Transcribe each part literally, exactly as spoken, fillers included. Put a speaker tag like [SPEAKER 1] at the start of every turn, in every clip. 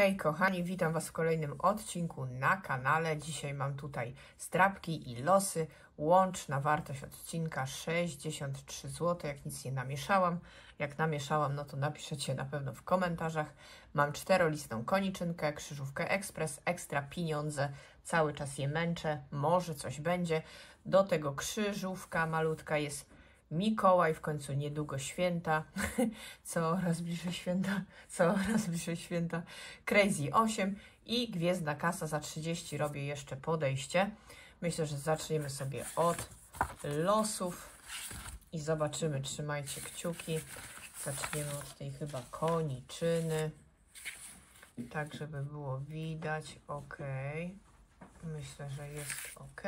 [SPEAKER 1] Hej kochani, witam Was w kolejnym odcinku na kanale. Dzisiaj mam tutaj zdrabki i losy. Łączna wartość odcinka sześćdziesiąt trzy złote, jak nic nie namieszałam. Jak namieszałam, no to napiszecie na pewno w komentarzach. Mam czterolistną koniczynkę, krzyżówkę ekspres, ekstra pieniądze. Cały czas je męczę, może coś będzie. Do tego krzyżówka malutka jest. Mikołaj, w końcu niedługo święta, coraz bliżej święta, coraz bliżej święta, Crazy osiem i Gwiezdna Kasa za trzydzieści robię jeszcze podejście. Myślę, że zaczniemy sobie od losów i zobaczymy, trzymajcie kciuki. Zaczniemy od tej chyba koniczyny, tak żeby było widać, ok, myślę, że jest ok.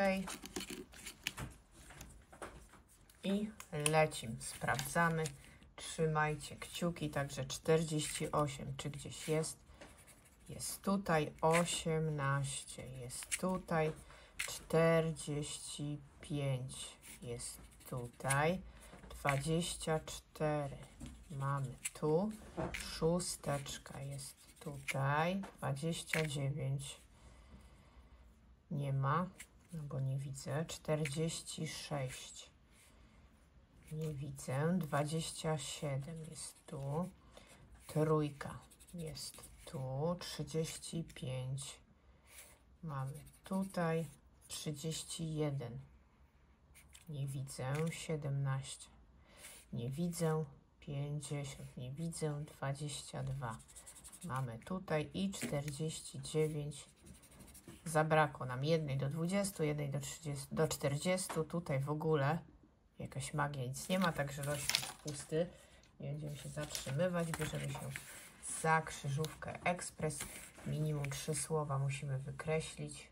[SPEAKER 1] I lecimy, sprawdzamy, trzymajcie kciuki, także czterdzieści osiem, czy gdzieś jest, jest tutaj, osiemnaście, jest tutaj, czterdzieści pięć, jest tutaj, dwadzieścia cztery, mamy tu, szósteczka jest tutaj, dwadzieścia dziewięć, nie ma, no bo nie widzę, czterdzieści sześć. Nie widzę. dwadzieścia siedem jest tu. Trójka jest tu. trzydzieści pięć. Mamy tutaj. trzydzieści jeden. Nie widzę. siedemnaście. Nie widzę. pięćdziesiąt. Nie widzę. dwadzieścia dwa. Mamy tutaj i czterdzieści dziewięć. Zabrakło nam jednej do dwudziestu, jednej do trzydziestu, do czterdziestu. Tutaj w ogóle jakaś magia, nic nie ma, także los jest pusty. Nie będziemy się zatrzymywać. Bierzemy się za krzyżówkę ekspres. Minimum trzy słowa musimy wykreślić.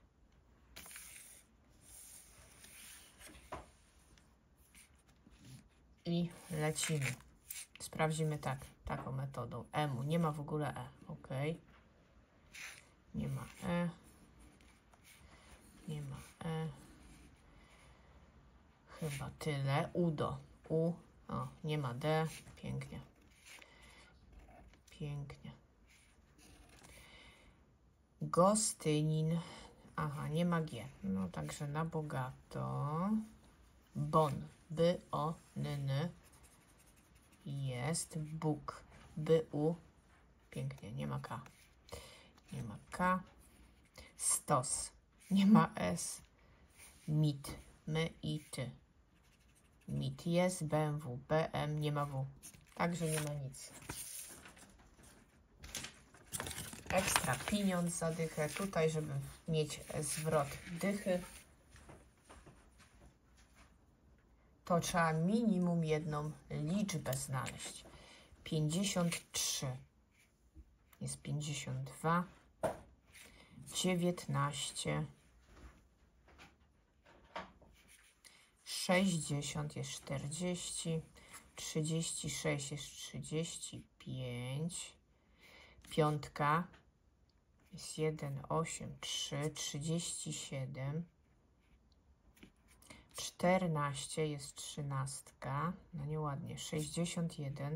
[SPEAKER 1] I lecimy. Sprawdzimy tak, taką metodą. E-mu nie ma w ogóle E. Ok. Nie ma E. Nie ma E. Chyba tyle. Udo. U. O, nie ma D. Pięknie. Pięknie. Gostynin. Aha, nie ma G. No także na bogato. Bon. By, o, nyny. Jest. Bóg. By, u. Pięknie. Nie ma K. Nie ma K. Stos. Nie ma S. Mit. My i ty. Mit jest, B M W, B M, nie ma W, także nie ma nic. Ekstra pieniądz za dychę, tutaj żeby mieć zwrot dychy, to trzeba minimum jedną liczbę znaleźć. pięćdziesiąt trzy, jest pięćdziesiąt dwa, dziewiętnaście, sześćdziesiąt jest czterdzieści, trzydzieści sześć jest trzydzieści pięć, piątka jest jeden, osiem, trzy, trzydzieści siedem, czternaście jest trzynastka, no nieładnie, sześćdziesiąt jeden,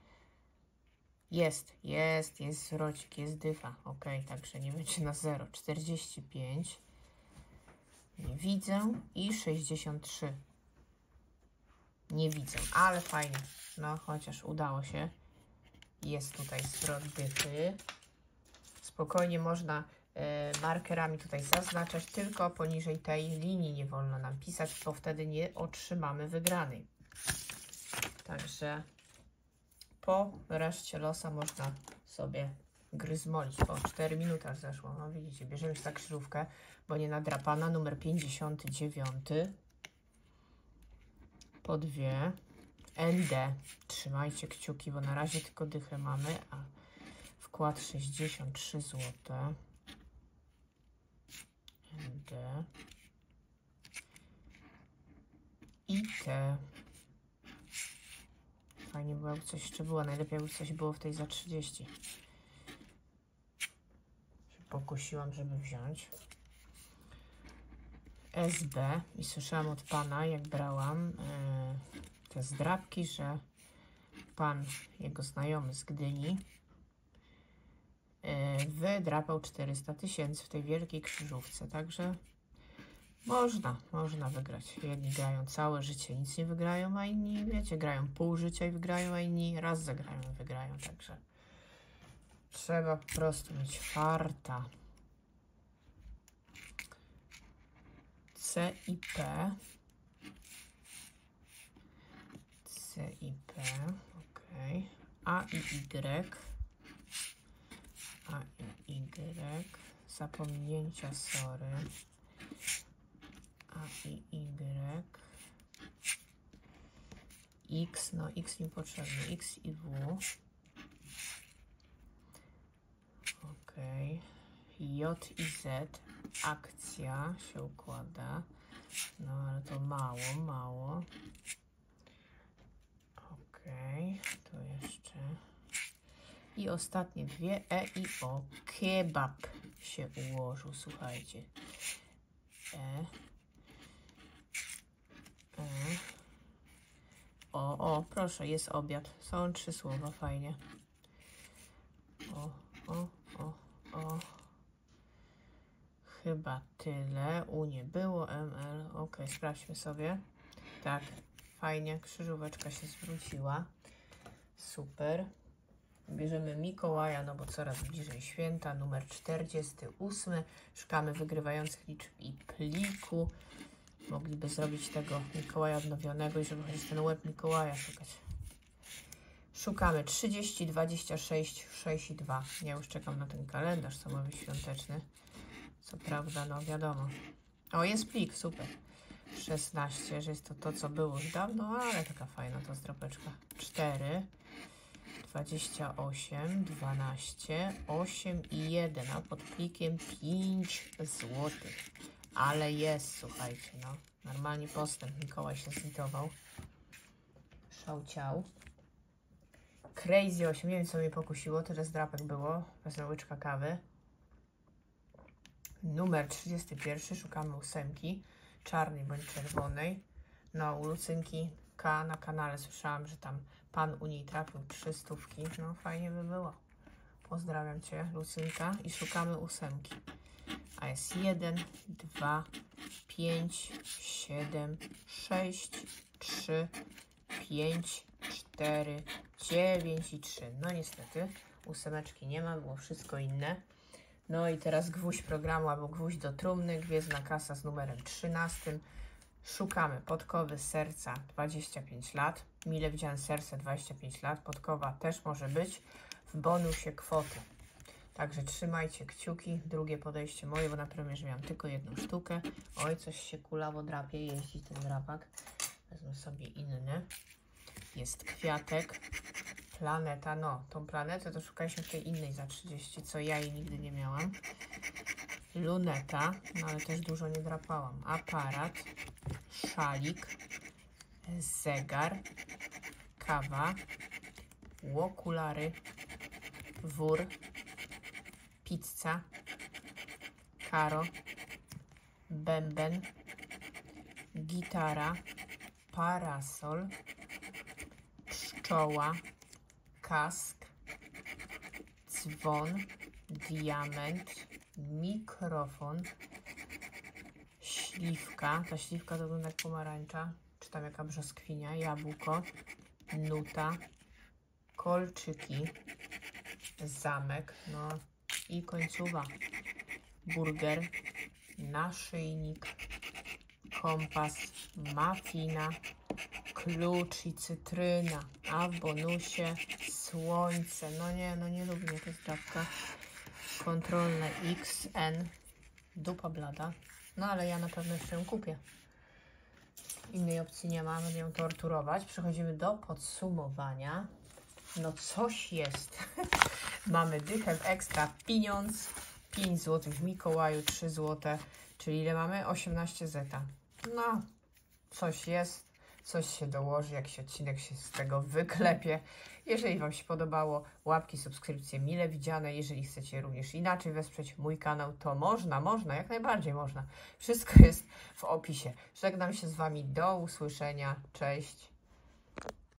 [SPEAKER 1] jest, jest, jest zwrocik, jest dycha, ok, także nie będzie na zero, czterdzieści pięć, nie widzę i sześćdziesiąt trzy. Nie widzę, ale fajnie. No, chociaż udało się. Jest tutaj zwrot dychy. Spokojnie można y, markerami tutaj zaznaczać, tylko poniżej tej linii nie wolno nam pisać, bo wtedy nie otrzymamy wygranej. Także po reszcie losa można sobie gryzmolić. O, cztery minuty aż zeszło. No widzicie, bierzemy się tak krzyżówkę, bo nie nadrapana, numer pięćdziesiąt dziewięć. Po dwie. N D. Trzymajcie kciuki, bo na razie tylko dychę mamy, a wkład sześćdziesiąt trzy złote. N D. I T. Fajnie było, jakby coś jeszcze było. Najlepiej, jakby coś było w tej za trzydzieści. Się pokusiłam, żeby wziąć. S B. I słyszałam od pana, jak brałam yy, te zdrabki, że pan, jego znajomy z Gdyni, yy, wydrapał czterysta tysięcy w tej wielkiej krzyżówce, także można, można wygrać. Jedni grają całe życie, nic nie wygrają, a inni, wiecie, grają pół życia i wygrają, a inni raz zagrają i wygrają, także trzeba po prostu mieć farta. C i P. C i P, ok. A i Y. A i Y. Zapomnięcia, sorry. A i Y. X, no X niepotrzebny. X i W. Ok. J i Z. Akcja się układa. No ale to mało, mało. Ok. To jeszcze. I ostatnie dwie. E i O. Kebab się ułożył, słuchajcie. E. E. O, o, proszę, jest obiad. Są trzy słowa, fajnie. O, o, o, o. Chyba tyle. U nie było. M L. Ok, sprawdźmy sobie. Tak, fajnie. Krzyżóweczka się zwróciła. Super. Bierzemy Mikołaja, no bo coraz bliżej święta. Numer czterdziesty ósmy. Szukamy wygrywających liczb i pliku. Mogliby zrobić tego Mikołaja odnowionego i żeby chociaż ten łeb Mikołaja szukać. Szukamy trzydzieści, dwadzieścia sześć, sześć i dwa. Ja już czekam na ten kalendarz, co ma być świąteczny. Co prawda, no wiadomo. O, jest plik, super. szesnaście, że jest to to, co było już dawno, ale taka fajna to zdropeczka. cztery, dwadzieścia osiem, dwanaście, osiem i jeden, a pod plikiem pięć złotych. Ale jest, słuchajcie, no. Normalnie postęp. Mikołaj się zlitował. Szałciał. Crazy osiem, nie wiem co mnie pokusiło, tyle zdrapek było. Wezmę łyczka kawy. Numer trzydziesty pierwszy, szukamy ósemki, czarnej bądź czerwonej. No, u Lucynki K na kanale słyszałam, że tam pan u niej trafił trzy stówki. No, fajnie by było. Pozdrawiam Cię, Lucynka. I szukamy ósemki. A jest jeden, dwa, pięć, siedem, sześć, trzy, pięć, cztery, dziewięć i trzy. No niestety, ósemeczki nie ma, było wszystko inne. No i teraz gwóźdź programu albo gwóźdź do trumny, gwiezdna kasa z numerem trzynastym. Szukamy podkowy serca dwadzieścia pięć lat. Mile widziane serce dwadzieścia pięć lat. Podkowa też może być w bonusie kwoty. Także trzymajcie kciuki. Drugie podejście moje, bo na premierze miałam tylko jedną sztukę. Oj, coś się kulawo drapie, jeździ ten drapak. Wezmę sobie inny. Jest kwiatek. Planeta, no, tą planetę to szukaliśmy w tej innej za trzydzieści, co ja jej nigdy nie miałam. Luneta, no ale też dużo nie drapałam. Aparat, szalik, zegar, kawa, okulary, wór, pizza, karo, bęben, gitara, parasol, pszczoła, kask, dzwon, diament, mikrofon, śliwka. Ta śliwka to wygląda jak pomarańcza, czy tam jaka brzoskwinia, jabłko, nuta, kolczyki, zamek, no i końcowa, burger, naszyjnik, kompas, mafina, klucz i cytryna, a w bonusie słońce. No nie, no nie lubię tej zdrawka. Kontrolne X N, dupa blada. No ale ja na pewno jeszcze ją kupię. Innej opcji nie ma, będę ją torturować. Przechodzimy do podsumowania. No coś jest. Mamy dychę ekstra pieniądz, pięć złotych w Mikołaju, trzy złote, czyli ile mamy? osiemnaście zeta. No, coś jest, coś się dołoży, jakiś odcinek się z tego wyklepie. Jeżeli Wam się podobało, łapki, subskrypcje mile widziane. Jeżeli chcecie również inaczej wesprzeć mój kanał, to można, można, jak najbardziej można. Wszystko jest w opisie. Żegnam się z Wami, do usłyszenia, cześć.